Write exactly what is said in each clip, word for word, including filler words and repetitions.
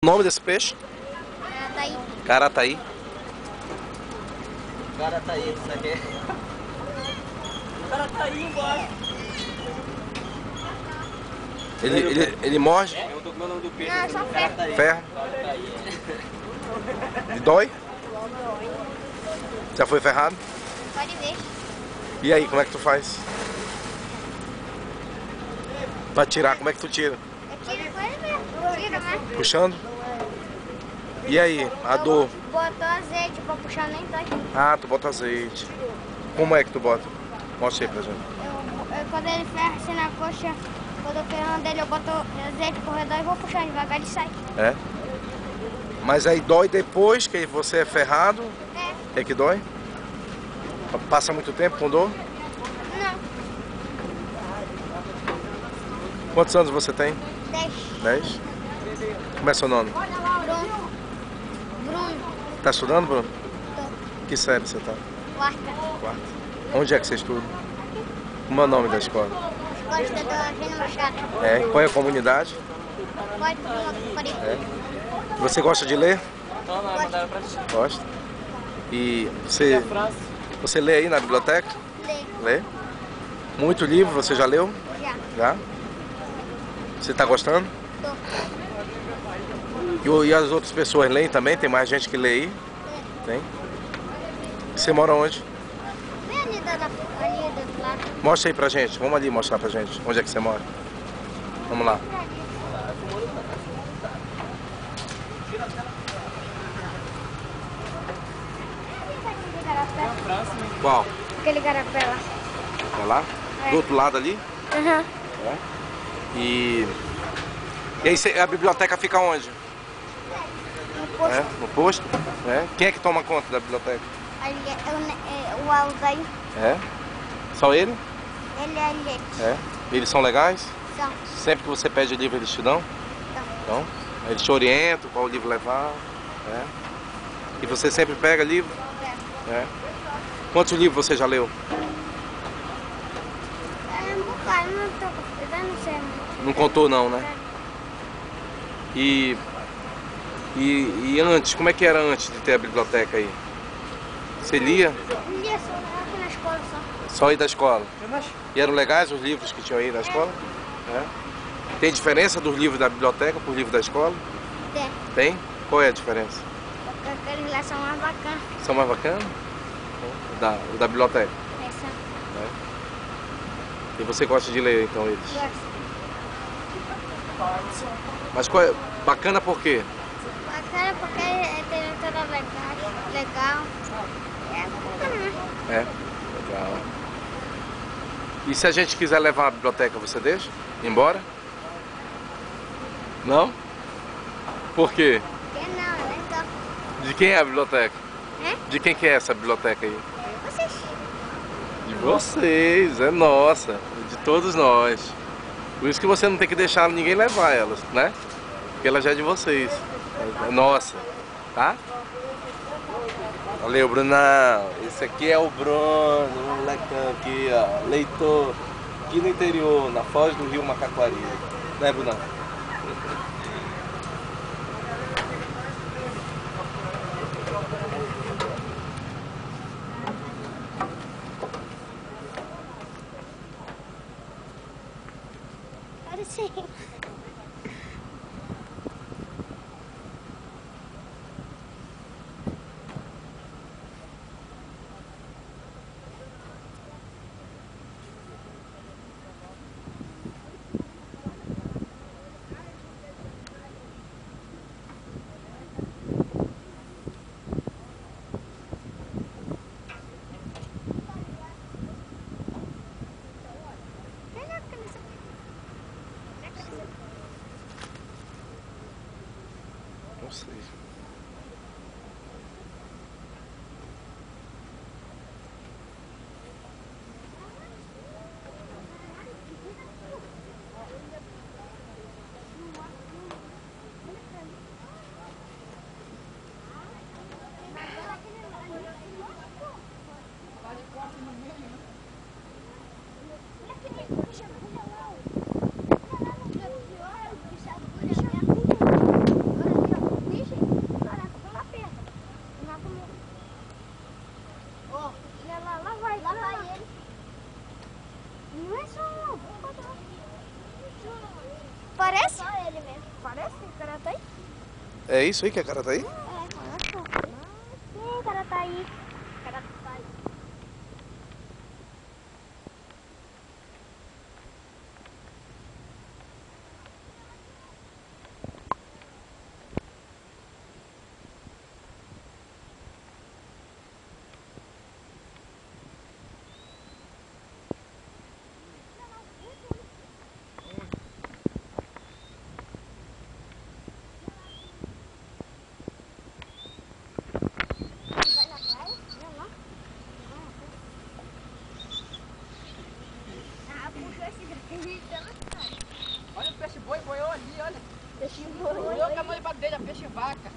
O nome desse peixe? Carataí. Carataí. Carataí, isso aqui. Carataí embaixo. Ele, ele, ele morde? Eu tô com o nome do peixe. Não, é só ferro. Ferro? E dói? Já foi ferrado? Pode ver. E aí, como é que tu faz? Pra tirar, como é que tu tira? Eu tiro com ele mesmo. Tira, né? Puxando? E aí, a dor? Botou azeite pra puxar, nem dói. Ah, tu bota azeite. Como é que tu bota? Mostra aí pra gente. Eu, eu, quando ele ferra assim na coxa, quando eu ferrando ele, eu boto azeite por redor e vou puxando devagar e sai. É? Mas aí dói depois que você é ferrado? É. É que dói? Passa muito tempo com dor? Não. Quantos anos você tem? Dez. Dez? Como é seu nome? Bruno. Bruno. Tá estudando, Bruno? Tô. Que série você tá? Quarta. Quarta. Onde é que você estuda? Como é o nome da escola? Gosta do Avino Machado. É. Qual é a comunidade? Pode vir por aí. É. Você gosta de ler? Não, não, mandaram pra ti. Gosta. E você, você lê aí na biblioteca? Lê. Lê? Muito livro, você já leu? Já. Já? Você tá gostando? Tô. E, o- e as outras pessoas leem também? Tem mais gente que lê aí? Tem? E você mora onde? Vem ali da, da, ali do lado. Mostra aí pra gente. Vamos ali mostrar pra gente. Onde é que você mora? Vamos lá. Qual? Aquele garapé lá. É lá? É. Do outro lado ali? Aham. É. E... E aí você- a biblioteca fica onde? No posto. É, no posto? É. Quem é que toma conta da biblioteca? Ali é, o, ne- é, o Aldair. É. Só ele? Ele é leite. É. Eles são legais? São. Sempre que você pede livro eles te dão? São. Então, eles te orientam qual livro levar. É. E você sempre pega livro? É. Quantos livros você já leu? É um bocado, não tô. Eu não sei muito. Não contou não, né? E, e, e antes, como é que era antes de ter a biblioteca aí? Você lia? Lia só aqui na escola só. Só ir da escola? E eram legais os livros que tinham aí na escola? É. Tem diferença dos livros da biblioteca para os livros da escola? Tem. Tem? Qual é a diferença? Porque aqueles lá são mais bacanas. São mais bacanas? O da, o da biblioteca? Essa. É. E você gosta de ler então eles? Gosto. Mas qual é? Bacana por quê? Bacana porque é, tem toda legal. Legal. É bacana, né? É, legal. E se a gente quiser levar a biblioteca, você deixa? Ir embora? Não? Por quê? Porque não, é legal. De quem é a biblioteca? É? De quem que é essa biblioteca aí? Vocês. De vocês, é nossa, de todos nós. Por isso que você não tem que deixar ninguém levar elas, né? Porque ela já é de vocês. É nossa, tá? Valeu, Brunão. Esse aqui é o Bruno, o molecão aqui, ó, leitor, aqui no interior, na foz do rio Macaquari. Né, Brunão? Agora sim. Não sei. É isso aí que é carataí? É, nossa. Sim, cara tá aí. Cara tá aí. Vai na praia? Não, não. Ah, puxou esse grito. Olha o peixe boi, boiou ali, olha. Peixe boi. Boiou com a mão embaixo dele, a peixe vaca.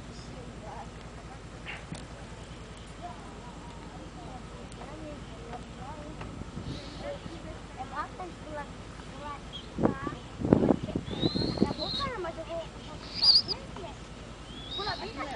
É bastante pular. Acabou, cara, mas eu vou puxar bem aqui. Pula bem aqui.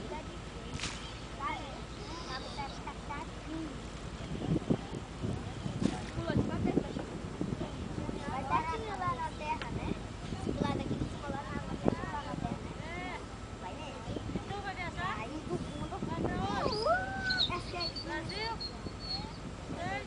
Pula de uma vez. Vai dar aqui lá na terra, né? Se pular daqui, se pular na água, vai pular na terra. Vai nele. Então vai viajar? Aí do fundo. Vai pra onde? Essa é aqui. Brasil? É.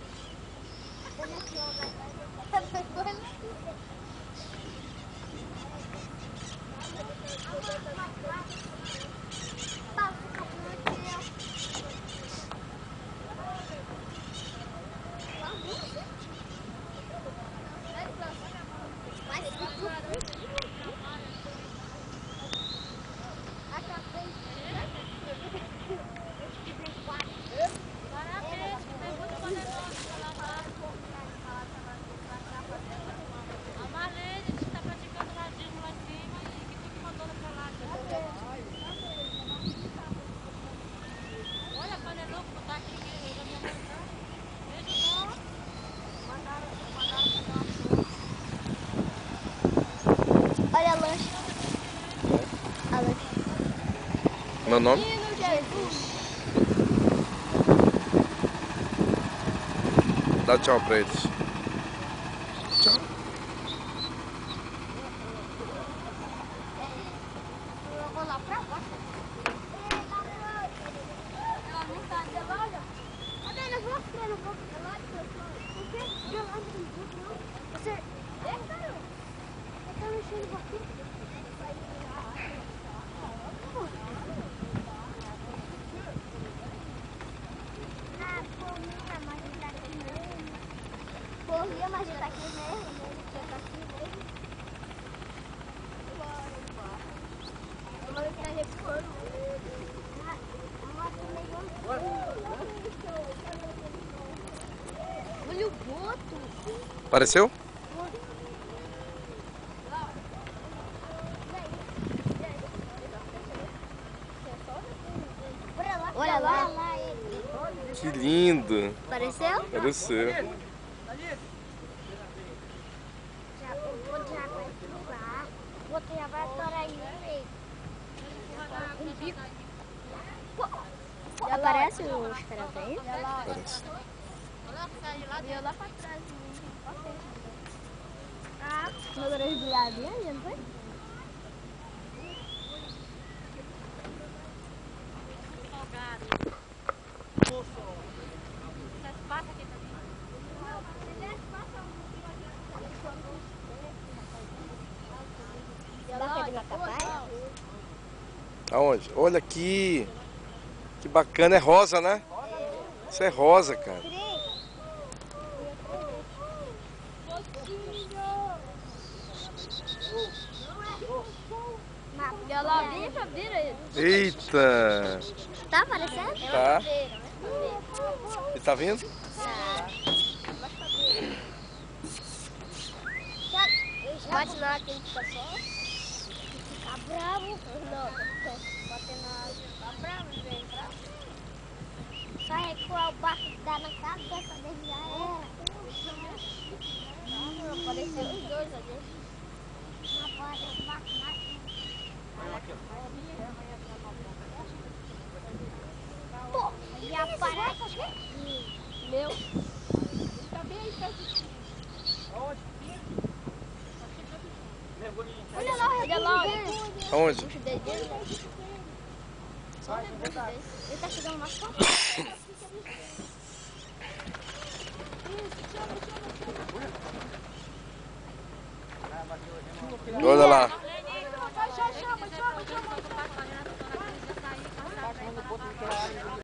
Olha a lancha. A lancha. Meu nome? Jesus. Dá tchau pra eles. Tchau. Eu vou lá pra baixo. Ela não tá de loja? Cadê? Eu vou ficar, eu vou ficar lá. Por quê? De loja não. Você... É, cara. Eu tô mexendo aqui. Ah, corria, mas ele tá aqui mesmo. Corria, mas ele tá aqui mesmo. Ele tá aqui mesmo. Eu vou ficar recuando. Olha o boto. Apareceu? Olha lá. Que lindo. Apareceu? Apareceu. Já, o boto já vai pular. O boto já vai atorar aí no meio. Um bico. Já aparece os caras aí? Aparece. Olha lá pra trás. Ah, meu orelha do lado ali, não foi? Aonde? Olha aqui. Que bacana. É rosa, né? Isso é rosa, cara. Olha lá, vira, vira ele. Eita. Tá aparecendo? Tá. Ele tá vindo? Tá. Bate na água que ele fica só. Fica bravo. Não, bater na água. Fica bravo, vem bravo. Só recuar o barco que dá na cabeça dele já era. Não, apareceu os dois ali. Não pode, o barco mais. Pô, e aparece aqui. Meu. Ele tá bem aí perto de ti. Onde? Olha lá, olha lá. Aonde? Puxa o dedo dele. Só o dedo dele. Ele tá chegando mais pra Olha lá. Chama, chama, chama, chama.